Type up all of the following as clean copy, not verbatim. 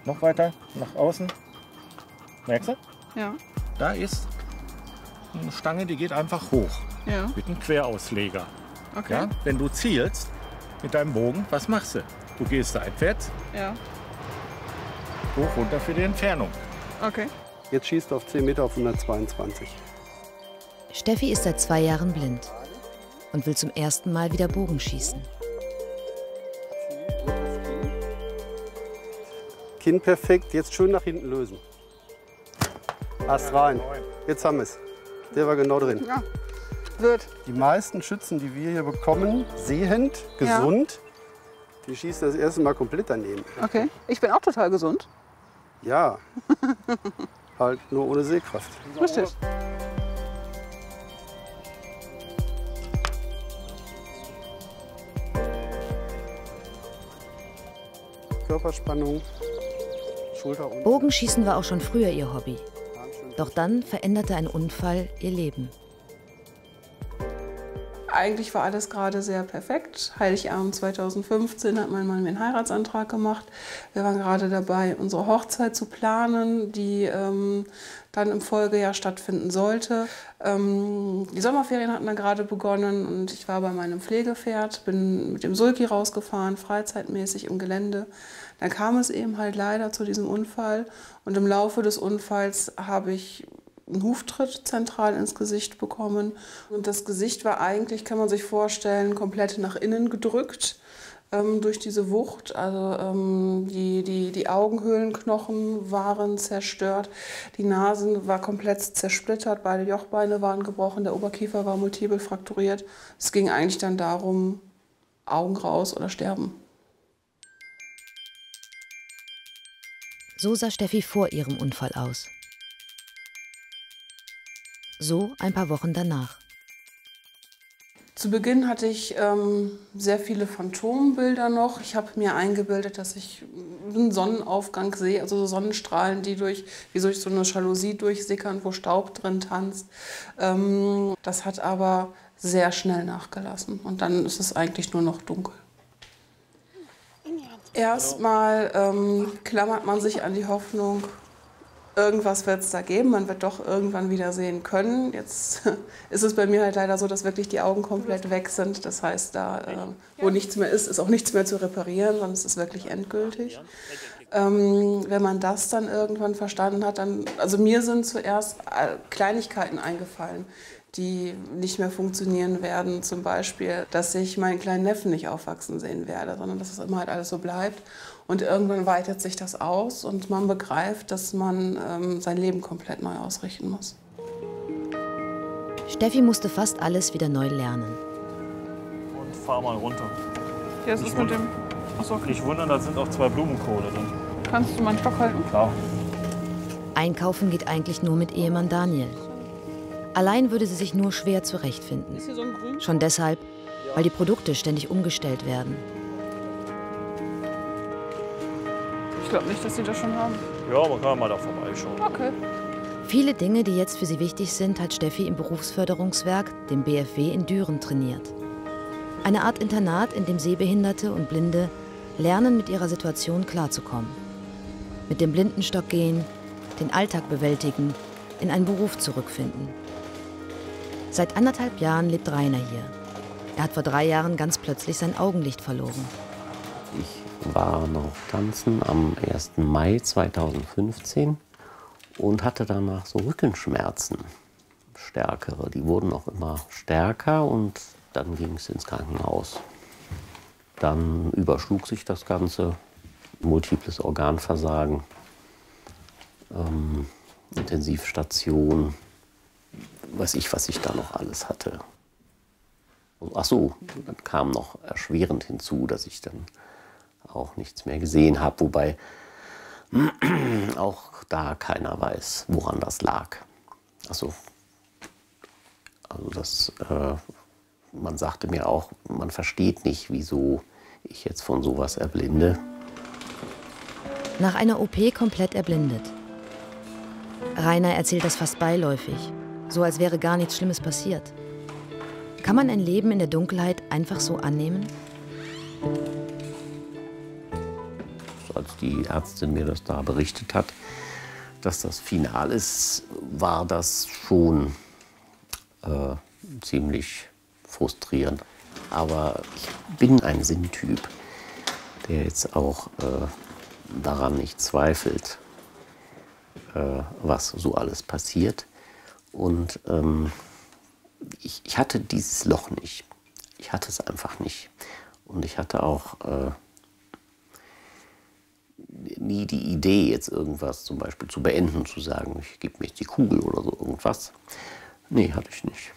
noch weiter nach außen. Merkst du? Ja. Da ist eine Stange, die geht einfach hoch. Ja. Mit einem Querausleger. Okay. Ja? Wenn du zielst mit deinem Bogen, was machst du? Du gehst seitwärts, Ja. hoch, runter für die Entfernung. Okay. Jetzt schießt er auf 10 Meter auf 122. Steffi ist seit 2 Jahren blind und will zum ersten Mal wieder Bogenschießen. Kinn perfekt, jetzt schön nach hinten lösen. Ast rein. Jetzt haben wir es. Der war genau drin. Ja. Wird. Die meisten Schützen, die wir hier bekommen, sehend, gesund, die schießen das erste Mal komplett daneben. Okay. Ich bin auch total gesund. Ja, halt nur ohne Sehkraft. Richtig. Körperspannung, Schulter unten. Bogenschießen war auch schon früher ihr Hobby. Doch dann veränderte ein Unfall ihr Leben. Eigentlich war alles gerade sehr perfekt. Heiligabend 2015 hat mein Mann mir einen Heiratsantrag gemacht. Wir waren gerade dabei, unsere Hochzeit zu planen, die dann im Folgejahr stattfinden sollte. Die Sommerferien hatten dann gerade begonnen und ich war bei meinem Pflegepferd, bin mit dem Sulki rausgefahren, freizeitmäßig im Gelände. Dann kam es eben halt leider zu diesem Unfall und im Laufe des Unfalls habe ich einen Huftritt zentral ins Gesicht bekommen. Und das Gesicht war eigentlich, kann man sich vorstellen, komplett nach innen gedrückt durch diese Wucht. Also die Augenhöhlenknochen waren zerstört, die Nase war komplett zersplittert, beide Jochbeine waren gebrochen, der Oberkiefer war multiple frakturiert. Es ging eigentlich dann darum, Augen raus oder sterben. So sah Steffi vor ihrem Unfall aus. So ein paar Wochen danach. Zu Beginn hatte ich sehr viele Phantombilder noch. Ich habe mir eingebildet, dass ich einen Sonnenaufgang sehe, also so Sonnenstrahlen, die wie durch so eine Jalousie durchsickern, wo Staub drin tanzt. Das hat aber sehr schnell nachgelassen und dann ist es eigentlich nur noch dunkel. Erstmal klammert man sich an die Hoffnung, irgendwas wird es da geben, man wird doch irgendwann wieder sehen können. Jetzt ist es bei mir halt leider so, dass wirklich die Augen komplett weg sind. Das heißt, da wo nichts mehr ist auch nichts mehr zu reparieren, sondern es ist wirklich endgültig. Wenn man das dann irgendwann verstanden hat, also mir sind zuerst Kleinigkeiten eingefallen, die nicht mehr funktionieren werden. Zum Beispiel, dass ich meinen kleinen Neffen nicht aufwachsen sehen werde, sondern dass es immer halt alles so bleibt. Und irgendwann weitet sich das aus und man begreift, dass man sein Leben komplett neu ausrichten muss. Steffi musste fast alles wieder neu lernen. Und fahr mal runter. Ja, das ist mit dem... Achso, okay. Nicht wundern, da sind auch 2 Blumenkohle drin. Kannst du meinen Stock halten? Klar. Einkaufen geht eigentlich nur mit Ehemann Daniel. Allein würde sie sich nur schwer zurechtfinden. Ist hier so ein Grün? Schon deshalb, weil die Produkte ständig umgestellt werden. Ich glaube nicht, dass sie das schon haben. Ja, man kann mal da vorbeischauen. Okay. Viele Dinge, die jetzt für sie wichtig sind, hat Steffi im Berufsförderungswerk, dem BFW in Düren, trainiert. Eine Art Internat, in dem Sehbehinderte und Blinde lernen, mit ihrer Situation klarzukommen. Mit dem Blindenstock gehen, den Alltag bewältigen, in einen Beruf zurückfinden. Seit 1,5 Jahren lebt Rainer hier. Er hat vor 3 Jahren ganz plötzlich sein Augenlicht verloren. Ich war noch tanzen am 1. Mai 2015 und hatte danach so Rückenschmerzen, stärkere. Die wurden auch immer stärker und dann ging es ins Krankenhaus. Dann überschlug sich das Ganze, multiples Organversagen, Intensivstation, weiß ich, was ich da noch alles hatte. Ach so, dann kam noch erschwerend hinzu, dass ich dann auch nichts mehr gesehen habe, wobei auch da keiner weiß, woran das lag. Also das, man sagte mir auch, man versteht nicht, wieso ich jetzt von sowas erblinde. Nach einer OP komplett erblindet. Rainer erzählt das fast beiläufig, so als wäre gar nichts Schlimmes passiert. Kann man ein Leben in der Dunkelheit einfach so annehmen? Als die Ärztin mir das da berichtet hat, dass das final ist, war das schon ziemlich frustrierend. Aber ich bin ein Sinntyp, der jetzt auch daran nicht zweifelt, was so alles passiert. Und ich hatte dieses Loch nicht. Ich hatte es einfach nicht. Und ich hatte auch nie die Idee, jetzt irgendwas zum Beispiel zu beenden, zu sagen, ich gebe mir jetzt die Kugel oder so irgendwas. Nee, hatte ich nicht.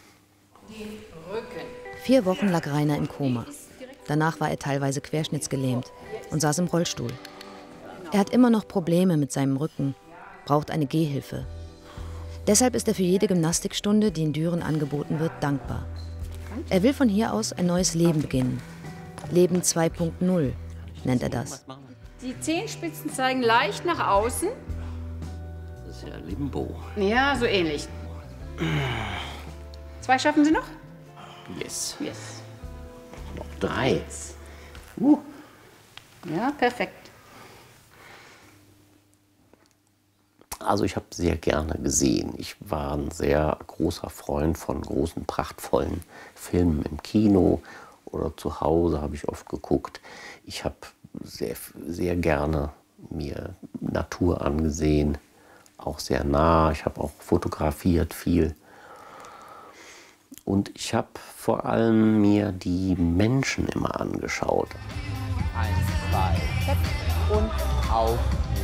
4 Wochen lag Rainer im Koma. Danach war er teilweise querschnittsgelähmt und saß im Rollstuhl. Er hat immer noch Probleme mit seinem Rücken, braucht eine Gehhilfe. Deshalb ist er für jede Gymnastikstunde, die in Düren angeboten wird, dankbar. Er will von hier aus ein neues Leben beginnen. Leben 2.0 nennt er das. Die Zehenspitzen zeigen leicht nach außen. Das ist ja Limbo. Ja, so ähnlich. 2 schaffen Sie noch? Yes. Yes. Noch 3. Ja, perfekt. Also ich habe sehr gerne gesehen. Ich war ein sehr großer Freund von großen, prachtvollen Filmen im Kino oder zu Hause habe ich oft geguckt. Ich habe sehr gerne mir Natur angesehen, auch sehr nah. Ich habe auch fotografiert viel. Und ich habe vor allem mir die Menschen immer angeschaut. 1, 2, und auf.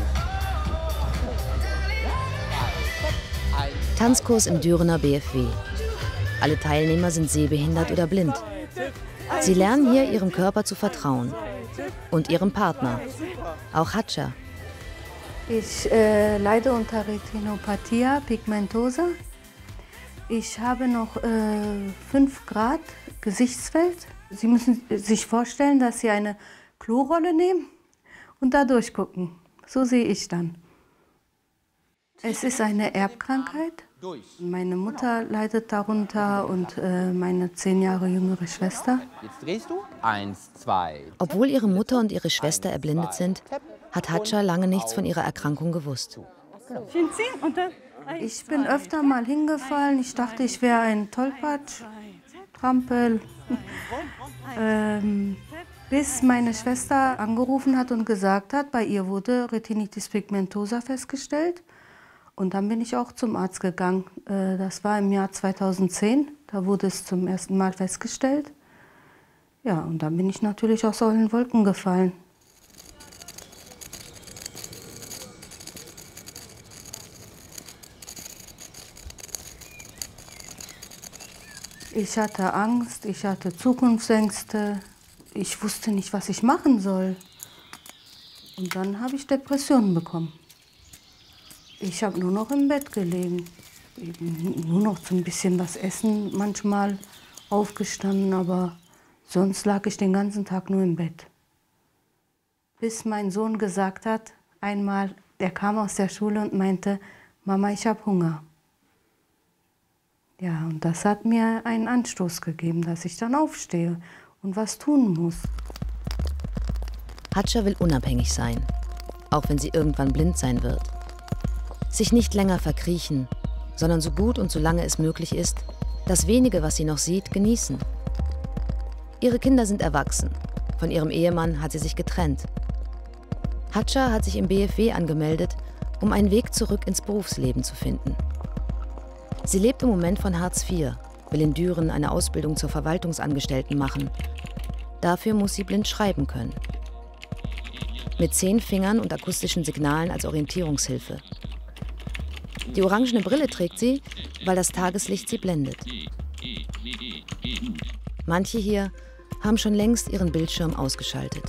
Tanzkurs im Dürener BFW. Alle Teilnehmer sind sehbehindert oder blind. Sie lernen hier, ihrem Körper zu vertrauen. Und ihrem Partner. Auch Hatcha. Ich leide unter Retinopathia pigmentosa. Ich habe noch 5 Grad Gesichtsfeld. Sie müssen sich vorstellen, dass Sie eine Klorolle nehmen und da durchgucken. So sehe ich dann. Es ist eine Erbkrankheit. Meine Mutter leidet darunter und meine 10 Jahre jüngere Schwester. Jetzt drehst du. 1, 2. Obwohl ihre Mutter und ihre Schwester erblindet sind, hat Hatcha lange nichts von ihrer Erkrankung gewusst. Ich bin öfter mal hingefallen. Ich dachte, ich wäre ein Tollpatsch, Trampel. Bis meine Schwester angerufen hat und gesagt hat, bei ihr wurde Retinitis pigmentosa festgestellt. Und dann bin ich auch zum Arzt gegangen. Das war im Jahr 2010. Da wurde es zum ersten Mal festgestellt. Ja, und dann bin ich natürlich aus allen Wolken gefallen. Ich hatte Angst, ich hatte Zukunftsängste. Ich wusste nicht, was ich machen soll. Und dann habe ich Depressionen bekommen. Ich habe nur noch im Bett gelegen. Nur noch so ein bisschen was essen, manchmal aufgestanden, aber sonst lag ich den ganzen Tag nur im Bett. Bis mein Sohn gesagt hat, einmal, der kam aus der Schule und meinte, Mama, ich habe Hunger. Ja, und das hat mir einen Anstoß gegeben, dass ich dann aufstehe und was tun muss. Hatcha will unabhängig sein, auch wenn sie irgendwann blind sein wird. Sich nicht länger verkriechen, sondern so gut und so lange es möglich ist, das Wenige, was sie noch sieht, genießen. Ihre Kinder sind erwachsen. Von ihrem Ehemann hat sie sich getrennt. Hatcha hat sich im BFW angemeldet, um einen Weg zurück ins Berufsleben zu finden. Sie lebt im Moment von Hartz IV, will in Düren eine Ausbildung zur Verwaltungsangestellten machen. Dafür muss sie blind schreiben können. Mit 10 Fingern und akustischen Signalen als Orientierungshilfe. Die orangene Brille trägt sie, weil das Tageslicht sie blendet. Manche hier haben schon längst ihren Bildschirm ausgeschaltet.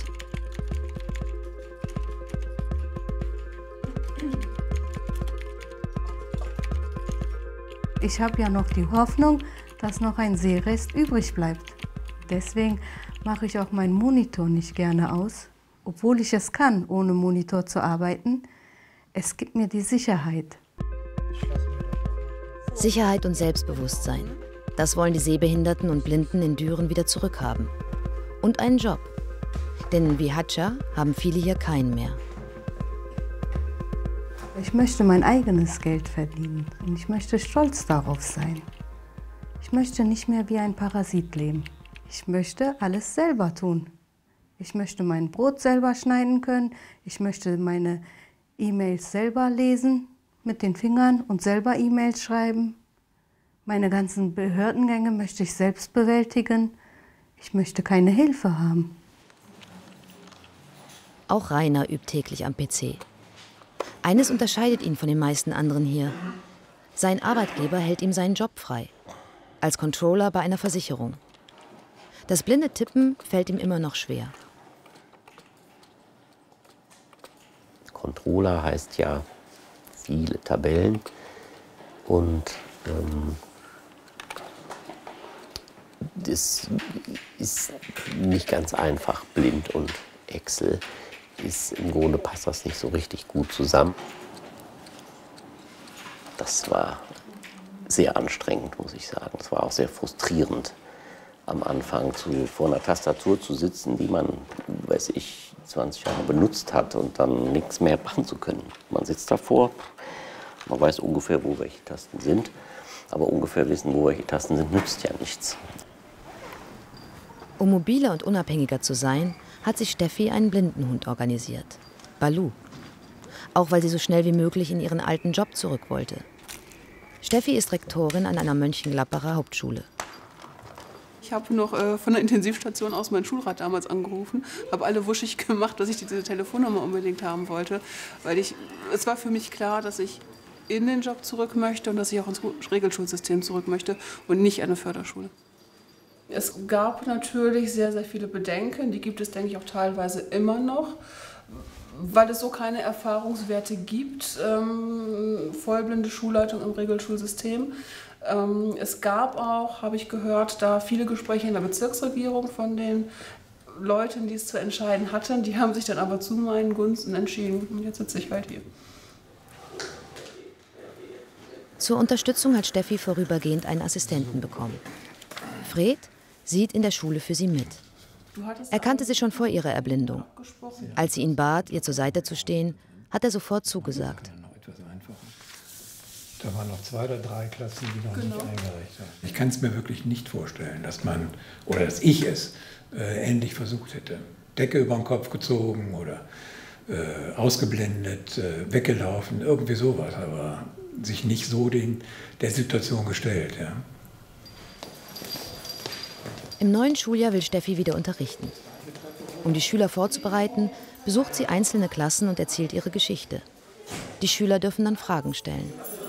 Ich habe ja noch die Hoffnung, dass noch ein Sehrest übrig bleibt. Deswegen mache ich auch meinen Monitor nicht gerne aus, obwohl ich es kann, ohne Monitor zu arbeiten. Es gibt mir die Sicherheit. Sicherheit und Selbstbewusstsein. Das wollen die Sehbehinderten und Blinden in Düren wieder zurückhaben. Und einen Job. Denn wie Hatcha haben viele hier keinen mehr. Ich möchte mein eigenes Geld verdienen und ich möchte stolz darauf sein. Ich möchte nicht mehr wie ein Parasit leben. Ich möchte alles selber tun. Ich möchte mein Brot selber schneiden können. Ich möchte meine E-Mails selber lesen mit den Fingern und selber E-Mails schreiben. Meine ganzen Behördengänge möchte ich selbst bewältigen. Ich möchte keine Hilfe haben. Auch Rainer übt täglich am PC. Eines unterscheidet ihn von den meisten anderen hier. Sein Arbeitgeber hält ihm seinen Job frei. Als Controller bei einer Versicherung. Das blinde Tippen fällt ihm immer noch schwer. Controller heißt ja viele Tabellen und das ist nicht ganz einfach. Blind und Excel ist im Grunde passt das nicht so richtig gut zusammen. Das war sehr anstrengend, muss ich sagen. Es war auch sehr frustrierend, am Anfang vor einer Tastatur zu sitzen, die man, weiß ich, 20 Jahre benutzt hat und dann nichts mehr machen zu können. Man sitzt davor, man weiß ungefähr, wo welche Tasten sind, aber ungefähr wissen, wo welche Tasten sind, nützt ja nichts. Um mobiler und unabhängiger zu sein, hat sich Steffi einen Blindenhund organisiert. Balu. Auch weil sie so schnell wie möglich in ihren alten Job zurück wollte. Steffi ist Rektorin an einer Mönchengladbacher Hauptschule. Ich habe noch von der Intensivstation aus meinen Schulrat damals angerufen, habe alle wuschig gemacht, dass ich diese Telefonnummer unbedingt haben wollte, weil es war für mich klar, dass ich in den Job zurück möchte und dass ich auch ins Regelschulsystem zurück möchte und nicht an eine Förderschule. Es gab natürlich sehr, sehr viele Bedenken, die gibt es, denke ich, auch teilweise immer noch, weil es so keine Erfahrungswerte gibt, vollblinde Schulleitung im Regelschulsystem. Es gab auch, habe ich gehört, da viele Gespräche in der Bezirksregierung von den Leuten, die es zu entscheiden hatten. Die haben sich dann aber zu meinen Gunsten entschieden. Und jetzt sitze ich halt hier. Zur Unterstützung hat Steffi vorübergehend einen Assistenten bekommen. Fred sieht in der Schule für sie mit. Er kannte sie schon vor ihrer Erblindung. Als sie ihn bat, ihr zur Seite zu stehen, hat er sofort zugesagt. Da waren noch 2 oder 3 Klassen, die noch nicht eingereicht haben. Ich kann es mir wirklich nicht vorstellen, dass ich es ähnlich versucht hätte. Decke über den Kopf gezogen oder ausgeblendet, weggelaufen, irgendwie sowas, aber sich nicht so der Situation gestellt. Ja. Im neuen Schuljahr will Steffi wieder unterrichten. Um die Schüler vorzubereiten, besucht sie einzelne Klassen und erzählt ihre Geschichte. Die Schüler dürfen dann Fragen stellen.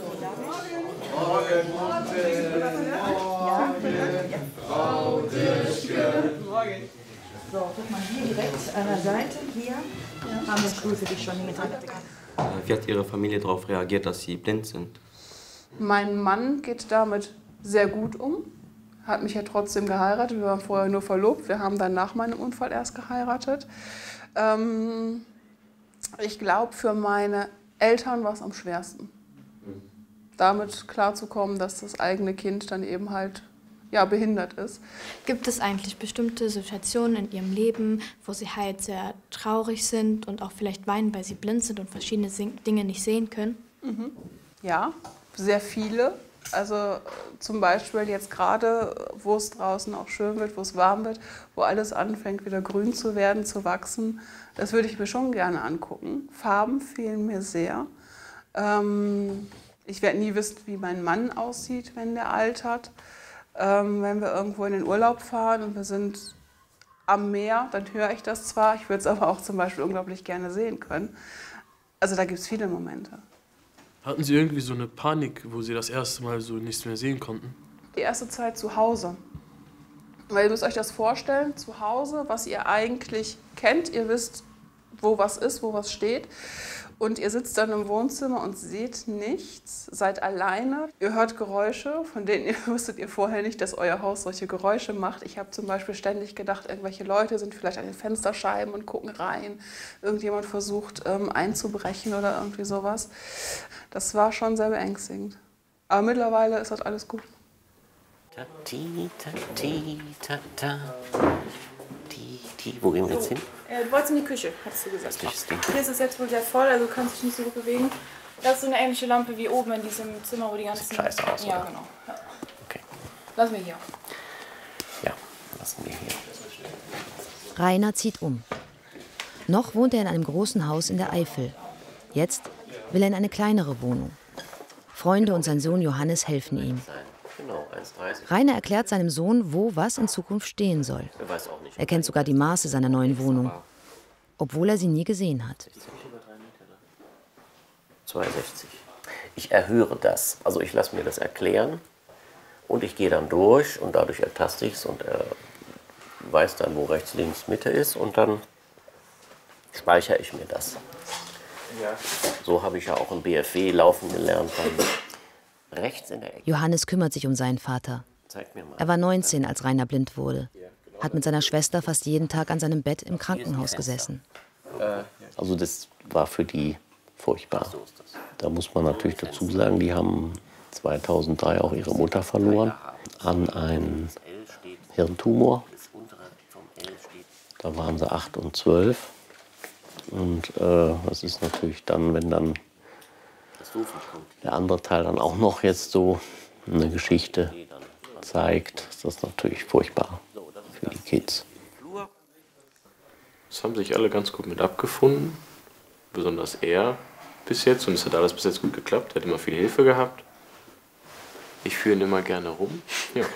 So, guck mal hier direkt an der Seite, hier haben wir Stuhl für dich schon hingetan. Wie hat Ihre Familie darauf reagiert, dass Sie blind sind? Mein Mann geht damit sehr gut um, hat mich ja trotzdem geheiratet. Wir waren vorher nur verlobt, wir haben dann nach meinem Unfall erst geheiratet. Ich glaube, für meine Eltern war es am schwersten, damit klarzukommen, dass das eigene Kind dann eben halt behindert ist. Gibt es eigentlich bestimmte Situationen in Ihrem Leben, wo Sie halt sehr traurig sind und auch vielleicht weinen, weil Sie blind sind und verschiedene Dinge nicht sehen können? Mhm. Ja, sehr viele. Also zum Beispiel jetzt gerade, wo es draußen auch schön wird, wo es warm wird, wo alles anfängt wieder grün zu werden, zu wachsen. Das würde ich mir schon gerne angucken. Farben fehlen mir sehr. Ich werde nie wissen, wie mein Mann aussieht, wenn der altert. Wenn wir irgendwo in den Urlaub fahren und wir sind am Meer, dann höre ich das zwar, ich würde es aber auch zum Beispiel unglaublich gerne sehen können. Also da gibt es viele Momente. Hatten Sie irgendwie so eine Panik, wo Sie das erste Mal so nichts mehr sehen konnten? Die erste Zeit zu Hause. Weil ihr müsst euch das vorstellen, zu Hause, was ihr eigentlich kennt, ihr wisst, wo was ist, wo was steht. Und ihr sitzt dann im Wohnzimmer und seht nichts, seid alleine. Ihr hört Geräusche, von denen wusstet ihr vorher nicht, dass euer Haus solche Geräusche macht. Ich habe zum Beispiel ständig gedacht, irgendwelche Leute sind vielleicht an den Fensterscheiben und gucken rein. Irgendjemand versucht einzubrechen oder irgendwie sowas. Das war schon sehr beängstigend. Aber mittlerweile ist das alles gut. Tati, tati, tata. Wo gehen wir jetzt hin? Du wolltest in die Küche, hattest du gesagt. Hier ist es jetzt wohl sehr voll, also du kannst dich nicht so gut bewegen. Das ist so eine ähnliche Lampe wie oben in diesem Zimmer, wo die ganzen... Sieht scheiße aus, Ja, oder? genau. Ja. Okay. Lassen wir hier. Ja, lassen wir hier. Rainer zieht um. Noch wohnt er in einem großen Haus in der Eifel. Jetzt will er in eine kleinere Wohnung. Freunde und sein Sohn Johannes helfen ihm. Genau, 1,30. Rainer erklärt seinem Sohn, wo was in Zukunft stehen soll. Er weiß auch nicht. Er kennt sogar die Maße seiner neuen Wohnung, obwohl er sie nie gesehen hat. 2,60. Ich erhöre das. Also ich lasse mir das erklären und ich gehe dann durch und dadurch ertaste ich es und er weiß dann, wo rechts, links, Mitte ist und dann speichere ich mir das. Ja. So habe ich ja auch im BFW laufen gelernt. Dann rechts in der Ecke. Johannes kümmert sich um seinen Vater. Er war 19, als Rainer blind wurde. Hat mit seiner Schwester fast jeden Tag an seinem Bett im Krankenhaus gesessen. Also das war für die furchtbar. Da muss man natürlich dazu sagen, die haben 2003 auch ihre Mutter verloren an einen Hirntumor. Da waren sie 8 und 12. Und das ist natürlich dann, wenn dann der andere Teil dann auch noch jetzt so eine Geschichte zeigt, ist das natürlich furchtbar für die Kids. Das haben sich alle ganz gut mit abgefunden, besonders er bis jetzt. Und es hat alles bis jetzt gut geklappt, er hat immer viel Hilfe gehabt. Ich führe ihn immer gerne rum. Ja.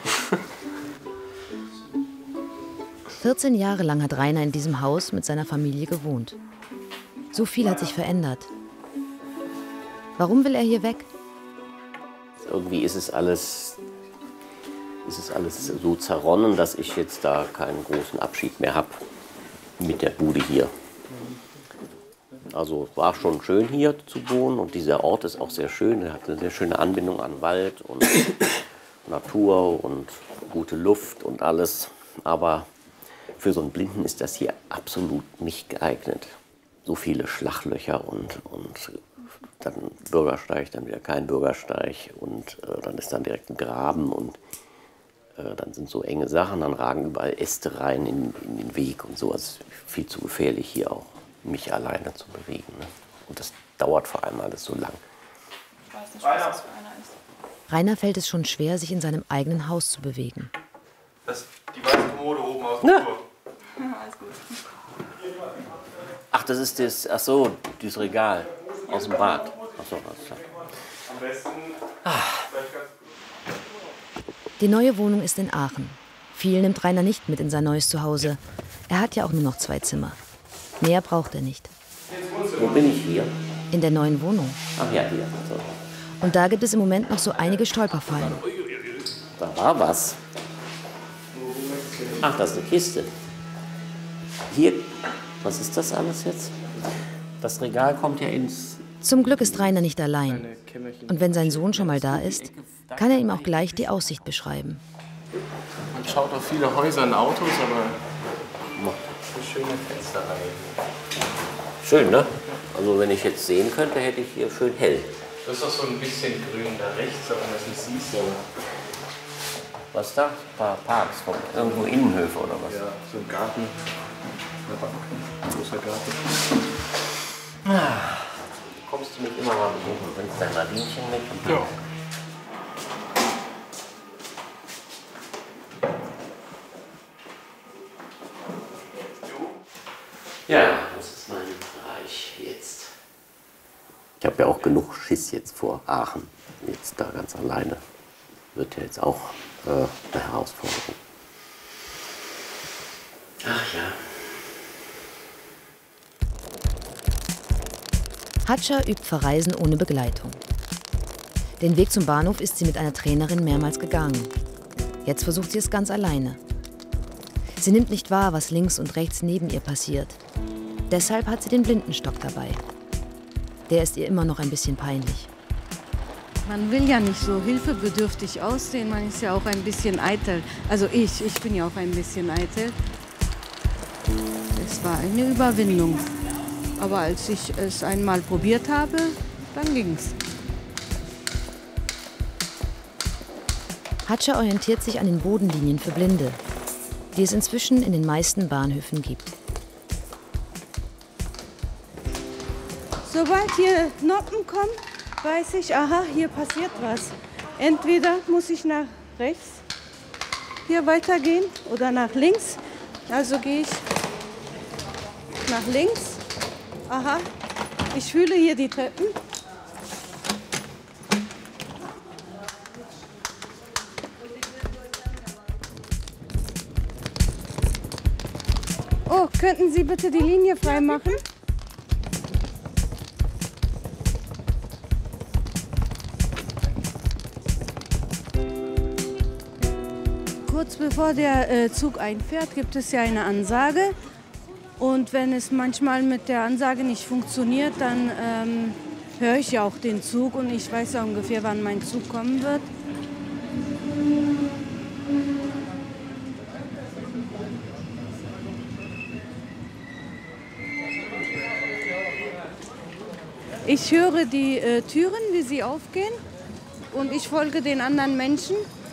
14 Jahre lang hat Rainer in diesem Haus mit seiner Familie gewohnt. So viel hat sich verändert. Warum will er hier weg? Irgendwie ist es alles so zerronnen, dass ich jetzt da keinen großen Abschied mehr habe mit der Bude hier. Also es war schon schön hier zu wohnen und dieser Ort ist auch sehr schön. Er hat eine sehr schöne Anbindung an Wald und Natur und gute Luft und alles. Aber für so einen Blinden ist das hier absolut nicht geeignet. So viele Schlaglöcher und dann Bürgersteig, dann wieder kein Bürgersteig und dann ist dann direkt ein Graben und dann sind so enge Sachen, dann ragen überall Äste rein in den Weg und so. Also viel zu gefährlich hier auch, mich alleine zu bewegen. Ne? Und das dauert vor allem alles so lang. Ich weiß nicht, was das für einer ist. Rainer fällt es schon schwer, sich in seinem eigenen Haus zu bewegen. Das ist die weiße Kommode oben aus dem Flur. Ja, alles gut. Ach, das ist das, ach so, dieses Regal aus dem Bad. Ach so, alles klar. Am besten. Die neue Wohnung ist in Aachen. Viel nimmt Rainer nicht mit in sein neues Zuhause. Er hat ja auch nur noch 2 Zimmer. Mehr braucht er nicht. Wo bin ich hier? In der neuen Wohnung. Ach ja, hier. So. Und da gibt es im Moment noch so einige Stolperfallen. Da war was. Ach, das ist eine Kiste. Hier, was ist das alles jetzt? Das Regal kommt ja ins... Zum Glück ist Rainer nicht allein. Und wenn sein Sohn schon mal da ist, kann er ihm auch gleich die Aussicht beschreiben. Man schaut auf viele Häuser und Autos, aber eine schöne Fensterreihe. Schön, ne? Also wenn ich jetzt sehen könnte, hätte ich hier schön hell. Das ist doch so ein bisschen grün da rechts, aber das nicht siehst. So. Was da? Ein paar Parks, irgendwo Innenhöfe oder was? Ja, so ein Garten. Ein großer Garten. Kommst du mich immer mal besuchen, bringst dein Nadinchen mit? Ja. Ja, das ist mein Bereich jetzt. Ich habe ja auch genug Schiss jetzt vor Aachen. Jetzt da ganz alleine. Wird ja jetzt auch eine Herausforderung. Ach ja. Hatscha übt Verreisen ohne Begleitung. Den Weg zum Bahnhof ist sie mit einer Trainerin mehrmals gegangen. Jetzt versucht sie es ganz alleine. Sie nimmt nicht wahr, was links und rechts neben ihr passiert. Deshalb hat sie den Blindenstock dabei. Der ist ihr immer noch ein bisschen peinlich. Man will ja nicht so hilfebedürftig aussehen, man ist ja auch ein bisschen eitel. Also ich bin ja auch ein bisschen eitel. Es war eine Überwindung. Aber als ich es einmal probiert habe, dann ging's. Hatscha orientiert sich an den Bodenlinien für Blinde, die es inzwischen in den meisten Bahnhöfen gibt. Sobald hier Noppen kommen, weiß ich, aha, hier passiert was. Entweder muss ich nach rechts hier weitergehen oder nach links. Also gehe ich nach links. Aha, ich fühle hier die Treppen. Oh, könnten Sie bitte die Linie frei machen? Kurz bevor der Zug einfährt, gibt es ja eine Ansage. Und wenn es manchmal mit der Ansage nicht funktioniert, dann höre ich ja auch den Zug und ich weiß ja ungefähr, wann mein Zug kommen wird. Ich höre die Türen, wie sie aufgehen, und ich folge den anderen Menschen.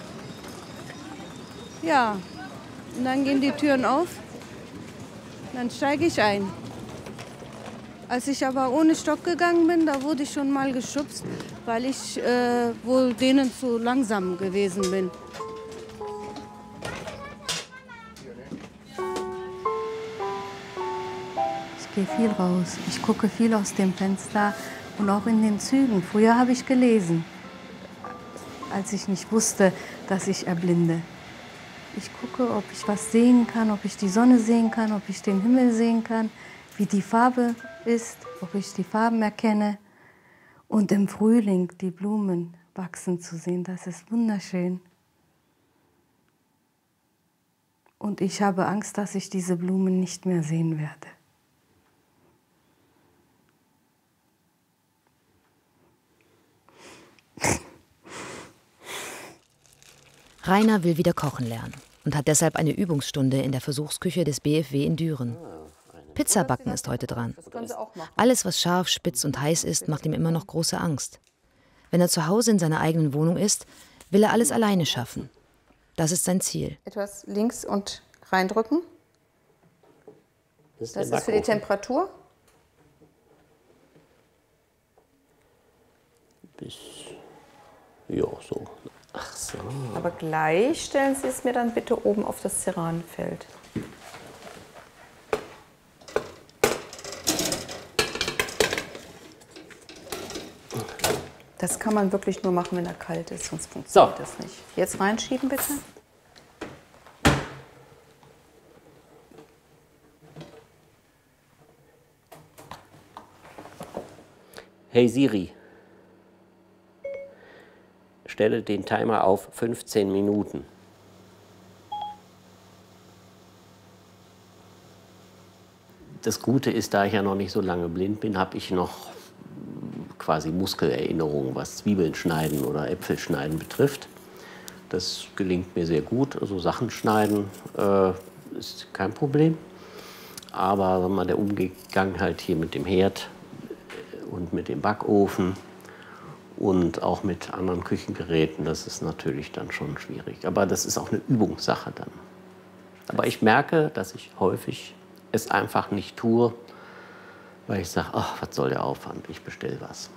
Ja, und dann gehen die Türen auf, dann steige ich ein. Als ich aber ohne Stock gegangen bin, da wurde ich schon mal geschubst, weil ich wohl denen zu langsam gewesen bin. Ich gehe viel raus, ich gucke viel aus dem Fenster und auch in den Zügen. Früher habe ich gelesen, als ich nicht wusste, dass ich erblinde. Ich gucke, ob ich was sehen kann, ob ich die Sonne sehen kann, ob ich den Himmel sehen kann, wie die Farbe ist, ob ich die Farben erkenne. Und im Frühling die Blumen wachsen zu sehen, das ist wunderschön. Und ich habe Angst, dass ich diese Blumen nicht mehr sehen werde. Rainer will wieder kochen lernen und hat deshalb eine Übungsstunde in der Versuchsküche des BFW in Düren. Pizzabacken ist heute dran. Alles, was scharf, spitz und heiß ist, macht ihm immer noch große Angst. Wenn er zu Hause in seiner eigenen Wohnung ist, will er alles alleine schaffen. Das ist sein Ziel. Etwas links und reindrücken. Das ist für die Temperatur. Ja, so. Ach so. Aber gleich stellen Sie es mir dann bitte oben auf das Ceranfeld. Das kann man wirklich nur machen, wenn er kalt ist, sonst funktioniert das nicht. Jetzt reinschieben bitte. Hey Siri, stelle den Timer auf 15 Minuten. Das Gute ist, da ich ja noch nicht so lange blind bin, habe ich noch quasi Muskelerinnerungen, was Zwiebeln schneiden oder Äpfel schneiden betrifft. Das gelingt mir sehr gut. Also Sachen schneiden ist kein Problem. Aber wenn man der Umgang halt hier mit dem Herd und mit dem Backofen und auch mit anderen Küchengeräten, das ist natürlich dann schon schwierig. Aber das ist auch eine Übungssache dann. Aber ich merke, dass ich häufig es einfach nicht tue, weil ich sage, ach, was soll der Aufwand, ich bestelle was.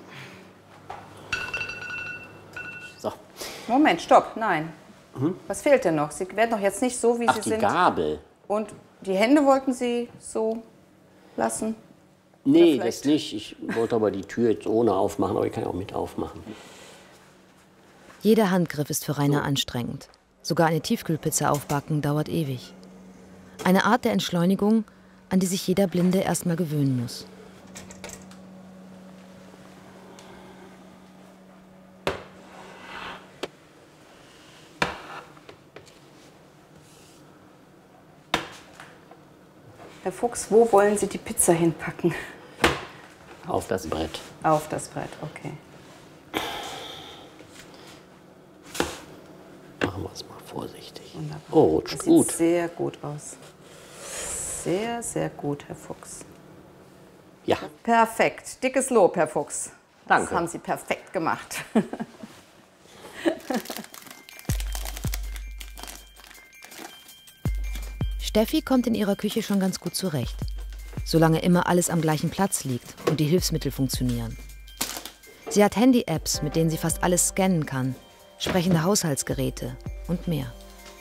So. Moment, stopp, nein. Was fehlt denn noch? Sie werden doch jetzt nicht so, wie Sie sind. Ach, die Gabel. Und die Hände wollten Sie so lassen? Nee, das nicht. Ich wollte aber die Tür jetzt ohne aufmachen, aber ich kann auch mit aufmachen. Jeder Handgriff ist für Rainer anstrengend. Sogar eine Tiefkühlpizza aufbacken dauert ewig. Eine Art der Entschleunigung, an die sich jeder Blinde erst mal gewöhnen muss. Herr Fuchs, wo wollen Sie die Pizza hinpacken? Auf das Brett. Auf das Brett, okay. Machen wir es mal vorsichtig. Wunderbar. Oh, rutscht das gut. Sieht sehr gut aus. Sehr, sehr gut, Herr Fuchs. Ja. Perfekt. Dickes Lob, Herr Fuchs. Danke. Das haben Sie perfekt gemacht. Steffi kommt in ihrer Küche schon ganz gut zurecht. Solange immer alles am gleichen Platz liegt und die Hilfsmittel funktionieren. Sie hat Handy-Apps, mit denen sie fast alles scannen kann, sprechende Haushaltsgeräte und mehr.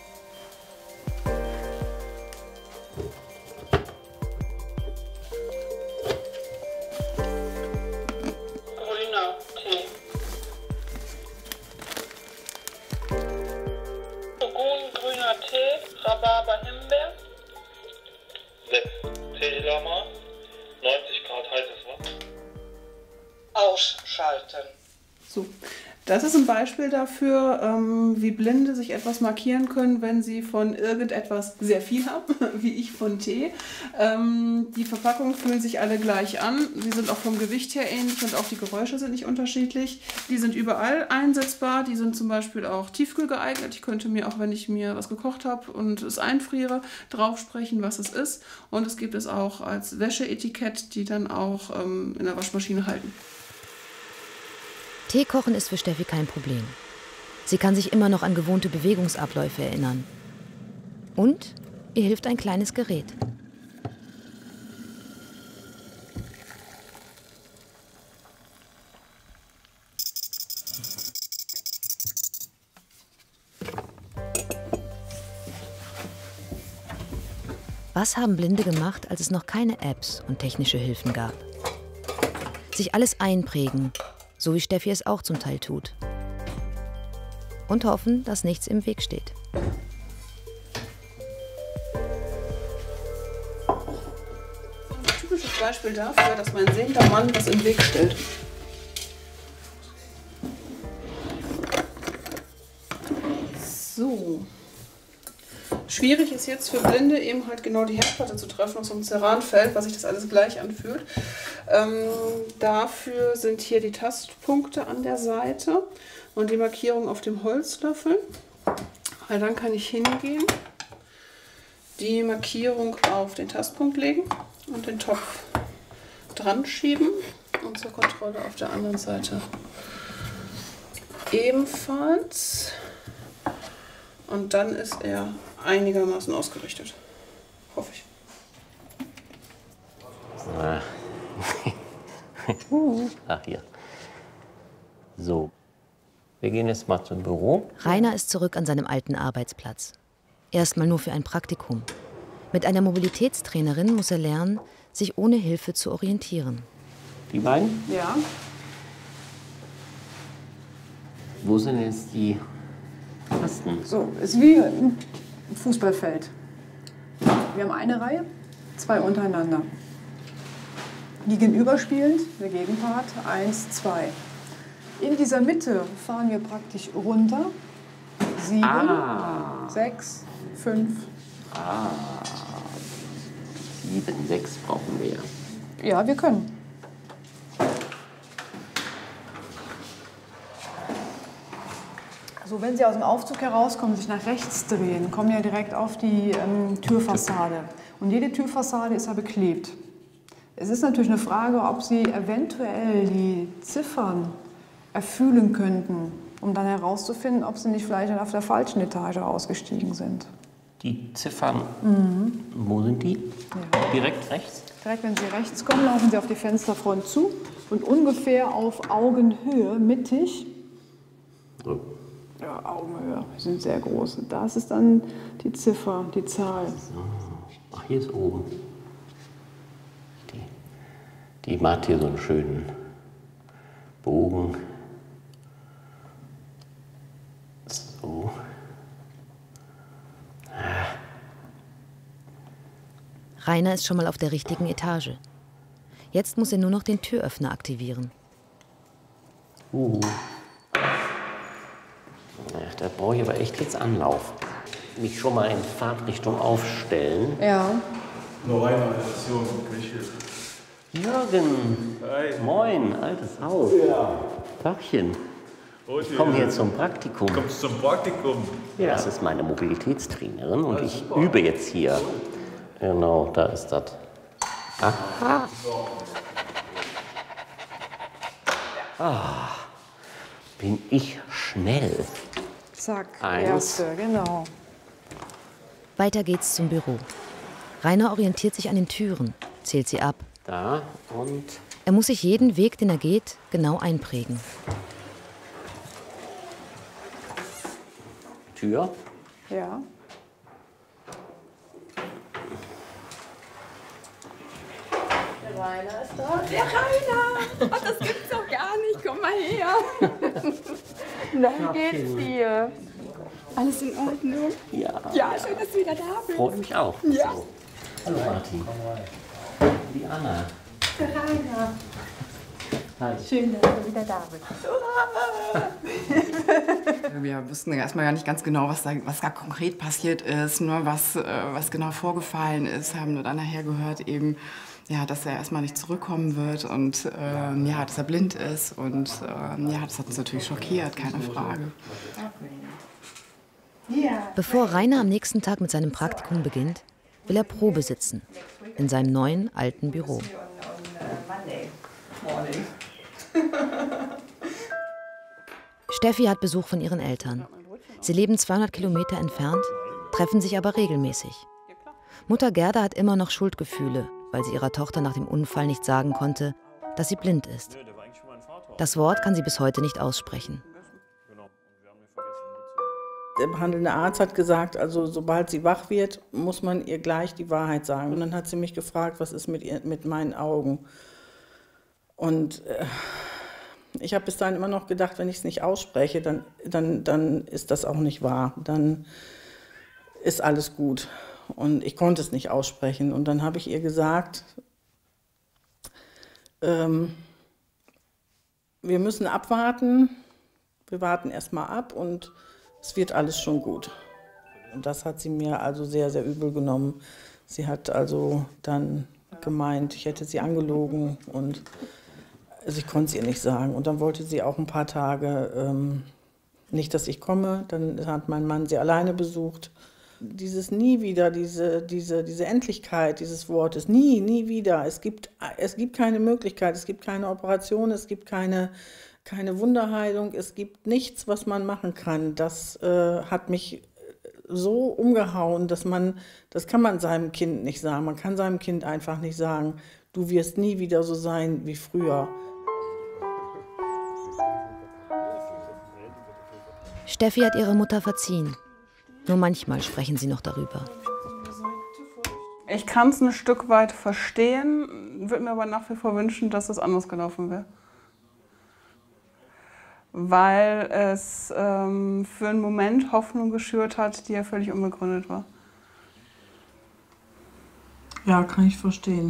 Grüner Tee. Grüner Tee, Rhabarber, Himbeer. 6 Teelama, 90 Grad heißes Wasser. Ausschalten. So, das ist ein Beispiel dafür, wie Blinde sich etwas markieren können, wenn sie von irgendetwas sehr viel haben, wie ich von Tee. Die Verpackungen fühlen sich alle gleich an. Sie sind auch vom Gewicht her ähnlich und auch die Geräusche sind nicht unterschiedlich. Die sind überall einsetzbar. Die sind zum Beispiel auch tiefkühl geeignet. Ich könnte mir auch, wenn ich mir was gekocht habe und es einfriere, drauf sprechen, was es ist. Und es gibt es auch als Wäscheetikett, die dann auch in der Waschmaschine halten. Tee kochen ist für Steffi kein Problem. Sie kann sich immer noch an gewohnte Bewegungsabläufe erinnern. Und ihr hilft ein kleines Gerät. Was haben Blinde gemacht, als es noch keine Apps und technische Hilfen gab? Sich alles einprägen, so wie Steffi es auch zum Teil tut. Und hoffen, dass nichts im Weg steht. Ein typisches Beispiel dafür, dass mein sehender Mann was im Weg stellt. So. Schwierig ist jetzt für Blinde eben halt genau die Herdplatte zu treffen aus so einem Ceranfeld, was sich das alles gleich anfühlt. Dafür sind hier die Tastpunkte an der Seite und die Markierung auf dem Holzlöffel. Weil dann kann ich hingehen, die Markierung auf den Tastpunkt legen und den Topf dran schieben und zur Kontrolle auf der anderen Seite ebenfalls. Und dann ist er einigermaßen ausgerichtet. Hoffe ich. Ach, hier. So, wir gehen jetzt mal zum Büro. Rainer ist zurück an seinem alten Arbeitsplatz. Erstmal nur für ein Praktikum. Mit einer Mobilitätstrainerin muss er lernen, sich ohne Hilfe zu orientieren. Die beiden? Ja. Wo sind jetzt die Tasten? So, ist wie ein Fußballfeld. Wir haben eine Reihe, 2 untereinander. Die gegenüberspielend, der Gegenpart, 1, 2. In dieser Mitte fahren wir praktisch runter. 7, 6, 5. 7, 6 brauchen wir. Ja, wir können. So, wenn Sie aus dem Aufzug herauskommen, sich nach rechts drehen, kommen ja direkt auf die Türfassade. Und jede Türfassade ist ja beklebt. Es ist natürlich eine Frage, ob Sie eventuell die Ziffern erfühlen könnten, um dann herauszufinden, ob Sie nicht vielleicht auf der falschen Etage ausgestiegen sind. Die Ziffern, wo sind die? Ja. Direkt rechts? Direkt, wenn Sie rechts kommen, laufen Sie auf die Fensterfront zu und ungefähr auf Augenhöhe, mittig. So. Ja, Augenhöhe, die sind sehr groß. Das ist dann die Ziffer, die Zahl. So. Ach, hier ist oben. Die macht hier so einen schönen Bogen. So. Rainer ist schon mal auf der richtigen Etage. Jetzt muss er nur noch den Türöffner aktivieren. Da brauche ich aber echt jetzt Anlauf. Mich schon mal in Fahrtrichtung aufstellen. Ja. Nur Rainer, das ist Jürgen, Küche. Jürgen, moin, altes Haus. Ja. Tagchen. Ich komme hier zum Praktikum. Kommst du zum Praktikum? Ja, das ist meine Mobilitätstrainerin und ich übe jetzt hier. Genau, da ist das. Aha. Ah, bin ich schnell. Zack, 1. erste, genau. Weiter geht's zum Büro. Rainer orientiert sich an den Türen, zählt sie ab. Da und Er muss sich jeden Weg, den er geht, genau einprägen. Tür? Ja. Der Rainer ist da. Der Rainer! Ach, das gibt's doch gar nicht. Komm mal her. Na, wie geht's dir? Alles in Ordnung? Ja. Ja, schön, dass du wieder da bist. Freut mich auch. Ja. So. Hallo Martin. Die Anna. Der Rainer. Hi. Schön, dass du wieder da bist. Wir wussten erstmal gar nicht ganz genau, was da konkret passiert ist, nur was genau vorgefallen ist, haben nur dann nachher gehört eben, ja, dass er erstmal nicht zurückkommen wird und ja, dass er blind ist und ja, das hat uns natürlich schockiert, keine Frage. Bevor Rainer am nächsten Tag mit seinem Praktikum beginnt, will er Probe sitzen in seinem neuen alten Büro. Steffi hat Besuch von ihren Eltern. Sie leben 200 Kilometer entfernt, treffen sich aber regelmäßig. Mutter Gerda hat immer noch Schuldgefühle, weil sie ihrer Tochter nach dem Unfall nicht sagen konnte, dass sie blind ist. Das Wort kann sie bis heute nicht aussprechen. Der behandelnde Arzt hat gesagt, also sobald sie wach wird, muss man ihr gleich die Wahrheit sagen. Und dann hat sie mich gefragt, was ist mit meinen Augen? Und ich habe bis dahin immer noch gedacht, wenn ich es nicht ausspreche, dann ist das auch nicht wahr. Dann ist alles gut. Und ich konnte es nicht aussprechen. Und dann habe ich ihr gesagt, wir müssen abwarten. Wir warten erst mal ab und es wird alles schon gut. Und das hat sie mir also sehr, sehr übel genommen. Sie hat also dann gemeint, ich hätte sie angelogen und also ich konnte es ihr nicht sagen. Und dann wollte sie auch ein paar Tage nicht, dass ich komme. Dann hat mein Mann sie alleine besucht. Dieses nie wieder, diese Endlichkeit dieses Wortes, nie wieder. Es gibt keine Möglichkeit, es gibt keine Operation, es gibt keine Wunderheilung, es gibt nichts, was man machen kann. Das hat mich so umgehauen, das kann man seinem Kind nicht sagen. Man kann seinem Kind einfach nicht sagen, du wirst nie wieder so sein wie früher. Steffi hat ihre Mutter verziehen. Nur manchmal sprechen sie noch darüber. Ich kann es ein Stück weit verstehen, würde mir aber nach wie vor wünschen, dass es anders gelaufen wäre. Weil es für einen Moment Hoffnung geschürt hat, die ja völlig unbegründet war. Ja, kann ich verstehen.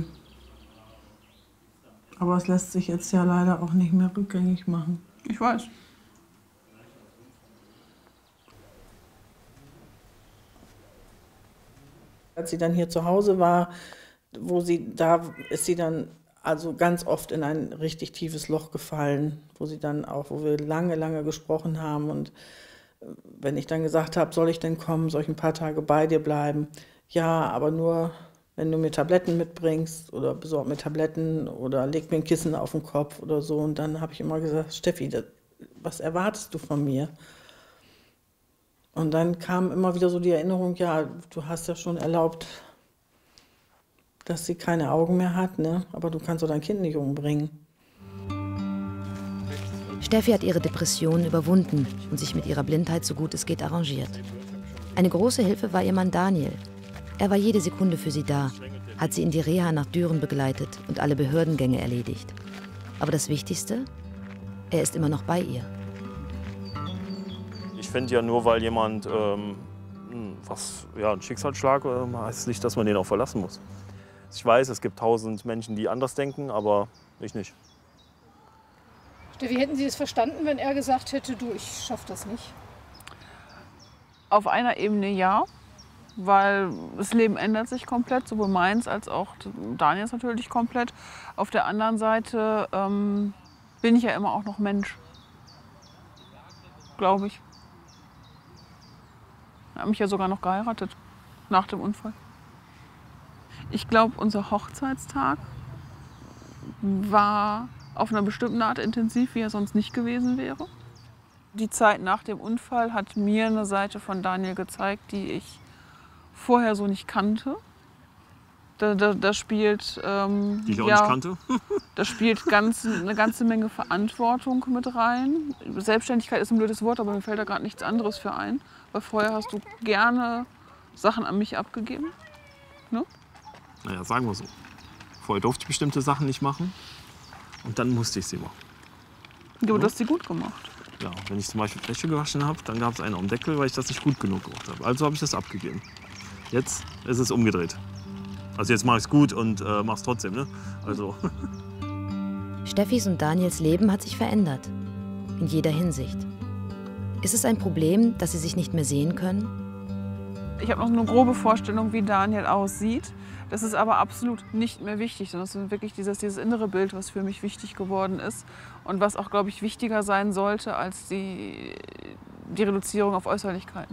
Aber es lässt sich jetzt ja leider auch nicht mehr rückgängig machen. Ich weiß. Als sie dann hier zu Hause war, da ist sie dann also ganz oft in ein richtig tiefes Loch gefallen, wo wir lange gesprochen haben. Und wenn ich dann gesagt habe, soll ich denn kommen, soll ich ein paar Tage bei dir bleiben? Ja, aber nur, wenn du mir Tabletten mitbringst oder besorg mir Tabletten oder leg mir ein Kissen auf den Kopf oder so. Und dann habe ich immer gesagt, Steffi, was erwartest du von mir? Und dann kam immer wieder so die Erinnerung, ja, du hast ja schon erlaubt, dass sie keine Augen mehr hat, ne? Aber du kannst doch dein Kind nicht umbringen. Steffi hat ihre Depression überwunden und sich mit ihrer Blindheit so gut es geht arrangiert. Eine große Hilfe war ihr Mann Daniel. Er war jede Sekunde für sie da, hat sie in die Reha nach Düren begleitet und alle Behördengänge erledigt. Aber das Wichtigste, er ist immer noch bei ihr. Ich finde ja, nur weil jemand einen Schicksalsschlag heißt es nicht, dass man den auch verlassen muss. Ich weiß, es gibt 1000 Menschen, die anders denken, aber ich nicht. Steffi, hätten Sie es verstanden, wenn er gesagt hätte, du, ich schaff das nicht? Auf einer Ebene ja, weil das Leben ändert sich komplett, sowohl meins als auch Daniels natürlich komplett. Auf der anderen Seite bin ich ja immer auch noch Mensch, glaube ich. Er hat mich ja sogar noch geheiratet, nach dem Unfall. Ich glaube, unser Hochzeitstag war auf einer bestimmten Art intensiv, wie er sonst nicht gewesen wäre. Die Zeit nach dem Unfall hat mir eine Seite von Daniel gezeigt, die ich vorher so nicht kannte. Da spielt die ich auch nicht kannte. Da spielt eine ganze Menge Verantwortung mit rein. Selbstständigkeit ist ein blödes Wort, aber mir fällt da gerade nichts anderes für ein. Weil vorher hast du gerne Sachen an mich abgegeben. Ne? Naja, sagen wir so. Vorher durfte ich bestimmte Sachen nicht machen und dann musste ich sie machen. Ja, aber du hast sie gut gemacht. Ja, wenn ich zum Beispiel Wäsche gewaschen habe, dann gab es einen am Deckel, weil ich das nicht gut genug gemacht habe. Also habe ich das abgegeben. Jetzt ist es umgedreht. Also jetzt mache ich es gut und mache es trotzdem. Ne? Also. Steffis und Daniels Leben hat sich verändert. In jeder Hinsicht. Ist es ein Problem, dass sie sich nicht mehr sehen können? Ich habe noch eine grobe Vorstellung, wie Daniel aussieht. Das ist aber absolut nicht mehr wichtig, sondern es ist wirklich dieses innere Bild, was für mich wichtig geworden ist und was auch, glaube ich, wichtiger sein sollte als die Reduzierung auf Äußerlichkeiten.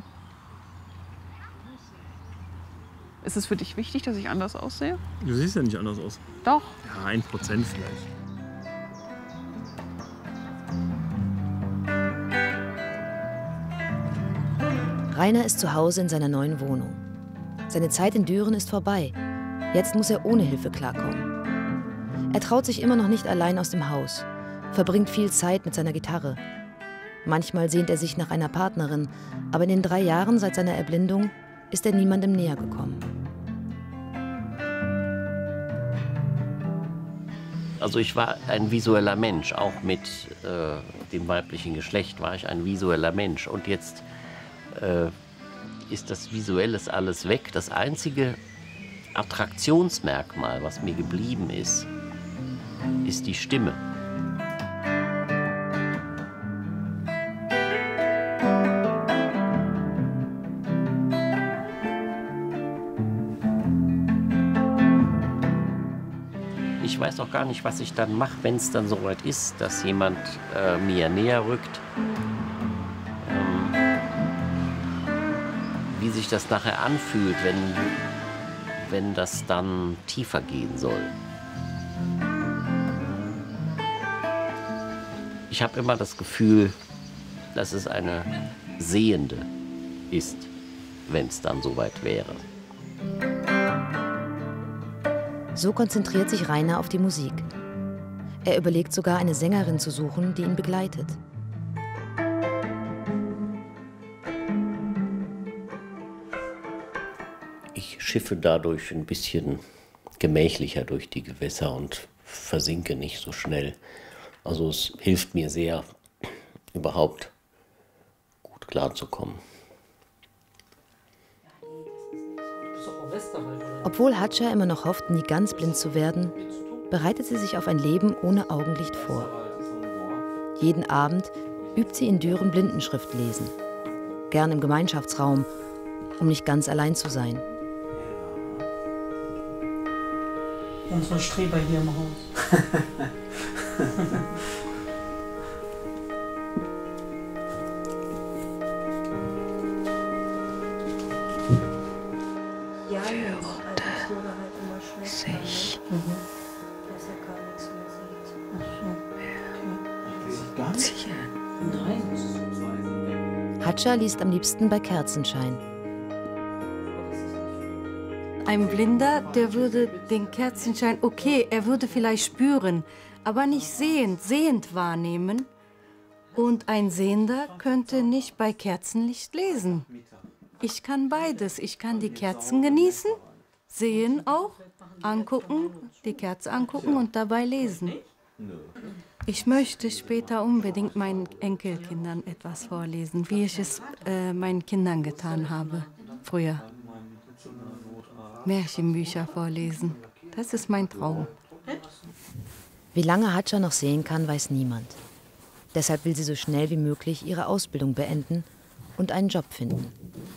Ist es für dich wichtig, dass ich anders aussehe? Du siehst ja nicht anders aus. Doch. Ja, 1% vielleicht. Rainer ist zu Hause in seiner neuen Wohnung. Seine Zeit in Düren ist vorbei. Jetzt muss er ohne Hilfe klarkommen. Er traut sich immer noch nicht allein aus dem Haus, verbringt viel Zeit mit seiner Gitarre. Manchmal sehnt er sich nach einer Partnerin, aber in den 3 Jahren seit seiner Erblindung ist er niemandem näher gekommen. Also ich war ein visueller Mensch, auch mit dem weiblichen Geschlecht war ich ein visueller Mensch. Und jetzt ist das Visuelles alles weg. Das einzige Attraktionsmerkmal, was mir geblieben ist, ist die Stimme. Ich weiß auch gar nicht, was ich dann mache, wenn es dann soweit ist, dass jemand mir näher rückt. Wie sich das nachher anfühlt, wenn das dann tiefer gehen soll. Ich habe immer das Gefühl, dass es eine Sehende ist, wenn es dann soweit wäre. So konzentriert sich Rainer auf die Musik. Er überlegt sogar, eine Sängerin zu suchen, die ihn begleitet. Ich schiffe dadurch ein bisschen gemächlicher durch die Gewässer und versinke nicht so schnell. Also es hilft mir sehr, überhaupt gut klarzukommen. Obwohl Hatscha immer noch hofft, nie ganz blind zu werden, bereitet sie sich auf ein Leben ohne Augenlicht vor. Jeden Abend übt sie in Düren Blindenschrift lesen. Gern im Gemeinschaftsraum, um nicht ganz allein zu sein. Unsere Streber hier im Haus. Ja, sich. Dass er gar nichts mehr sieht. Nein. Hatscha liest am liebsten bei Kerzenschein. Ein Blinder, der würde den Kerzenschein, okay, er würde vielleicht spüren, aber nicht sehend wahrnehmen. Und ein Sehender könnte nicht bei Kerzenlicht lesen. Ich kann beides. Ich kann die Kerzen genießen, sehen auch, angucken, die Kerze angucken und dabei lesen. Ich möchte später unbedingt meinen Enkelkindern etwas vorlesen, wie ich es meinen Kindern getan habe, früher. Märchenbücher vorlesen. Das ist mein Traum. Wie lange Hatscha noch sehen kann, weiß niemand. Deshalb will sie so schnell wie möglich ihre Ausbildung beenden und einen Job finden.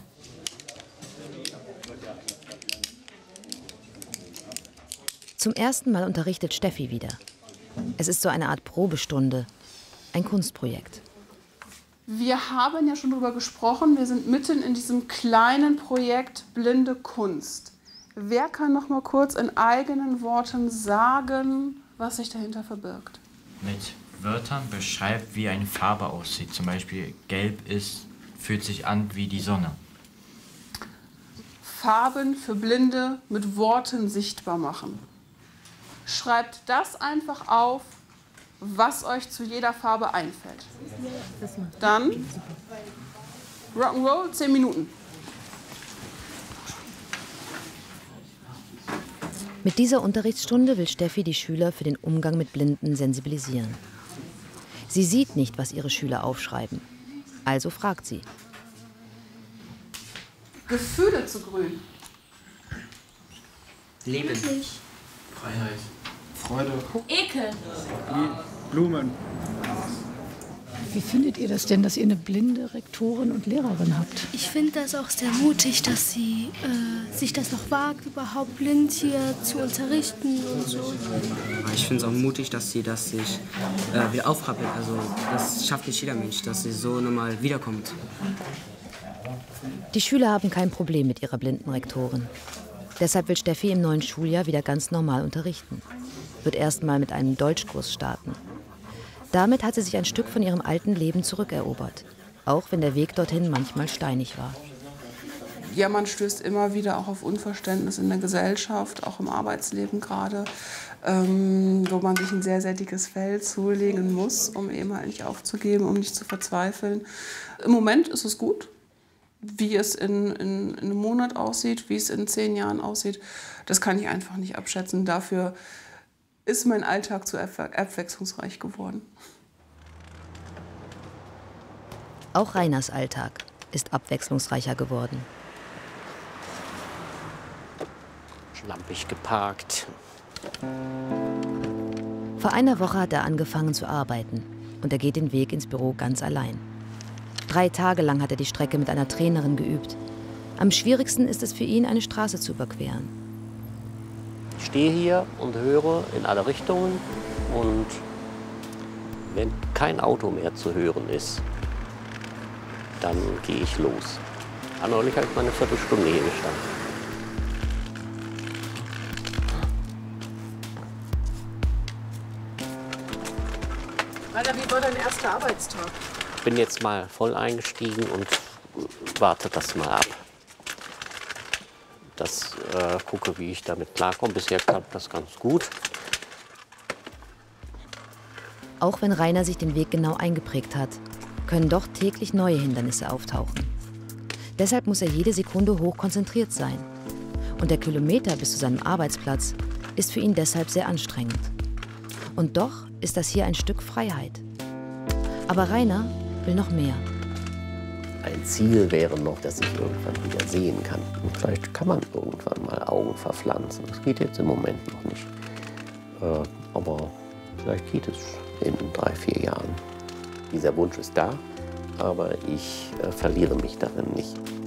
Zum ersten Mal unterrichtet Steffi wieder. Es ist so eine Art Probestunde, ein Kunstprojekt. Wir haben ja schon darüber gesprochen, wir sind mitten in diesem kleinen Projekt Blinde Kunst. Wer kann noch mal kurz in eigenen Worten sagen, was sich dahinter verbirgt? Mit Wörtern beschreibt, wie eine Farbe aussieht. Zum Beispiel gelb fühlt sich an wie die Sonne. Farben für Blinde mit Worten sichtbar machen. Schreibt das einfach auf, was euch zu jeder Farbe einfällt. Dann Rock'n'Roll, 10 Minuten. Mit dieser Unterrichtsstunde will Steffi die Schüler für den Umgang mit Blinden sensibilisieren. Sie sieht nicht, was ihre Schüler aufschreiben. Also fragt sie. Gefühle zu grün. Leben. Freiheit. Freude. Ekel. Blumen. Wie findet ihr das denn, dass ihr eine blinde Rektorin und Lehrerin habt? Ich finde das auch sehr mutig, dass sie sich das noch wagt, überhaupt blind hier zu unterrichten und so. Ich finde es auch mutig, dass sie das sich wieder aufrappelt. Also das schafft nicht jeder Mensch, dass sie so nochmal wiederkommt. Die Schüler haben kein Problem mit ihrer blinden Rektorin. Deshalb will Steffi im neuen Schuljahr wieder ganz normal unterrichten. Wird erst mal mit einem Deutschkurs starten. Damit hat sie sich ein Stück von ihrem alten Leben zurückerobert. Auch wenn der Weg dorthin manchmal steinig war. Ja, man stößt immer wieder auch auf Unverständnis in der Gesellschaft, auch im Arbeitsleben gerade, wo man sich ein sehr, sehr dickes Fell zulegen muss, um eben halt nicht aufzugeben, um nicht zu verzweifeln. Im Moment ist es gut. Wie es in einem Monat aussieht, wie es in 10 Jahren aussieht, das kann ich einfach nicht abschätzen. Dafür ist mein Alltag zu abwechslungsreich geworden. Auch Rainers Alltag ist abwechslungsreicher geworden. Schlampig geparkt. Vor einer Woche hat er angefangen zu arbeiten und er geht den Weg ins Büro ganz allein. 3 Tage lang hat er die Strecke mit einer Trainerin geübt. Am schwierigsten ist es für ihn, eine Straße zu überqueren. Ich stehe hier und höre in alle Richtungen und wenn kein Auto mehr zu hören ist, dann gehe ich los. Neulich habe ich mal eine Viertelstunde hier gestanden. Rainer, wie war dein erster Arbeitstag? Ich bin jetzt mal voll eingestiegen und warte das mal ab. Gucke, wie ich damit klarkomme. Bisher klappt das ganz gut. Auch wenn Rainer sich den Weg genau eingeprägt hat, können doch täglich neue Hindernisse auftauchen. Deshalb muss er jede Sekunde hoch konzentriert sein. Und der Kilometer bis zu seinem Arbeitsplatz ist für ihn deshalb sehr anstrengend. Und doch ist das hier ein Stück Freiheit. Aber Rainer will noch mehr. Ein Ziel wäre noch, dass ich irgendwann wieder sehen kann. Und vielleicht kann man irgendwann mal Augen verpflanzen. Das geht jetzt im Moment noch nicht. Aber vielleicht geht es in 3, 4 Jahren. Dieser Wunsch ist da, aber ich verliere mich darin nicht.